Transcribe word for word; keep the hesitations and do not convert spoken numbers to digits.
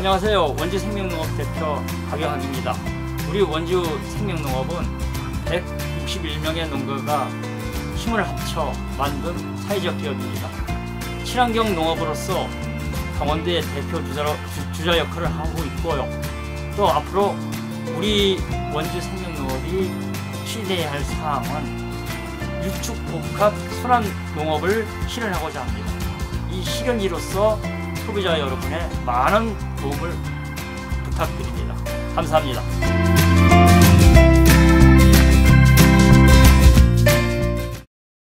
안녕하세요. 원주 생명농업 대표 박영학입니다. 우리 원주 생명농업은 백육십일 명의 농가가 힘을 합쳐 만든 사회적 기업입니다. 친환경 농업으로서 강원도의 대표 주자로, 주, 주자 역할을 하고 있고요. 또 앞으로 우리 원주 생명농업이 시대해야 할 사항은 유축 복합 순환 농업을 실현하고자 합니다. 이 실현이로서 소비자 여러분의 많은 도움을 부탁드립니다. 감사합니다.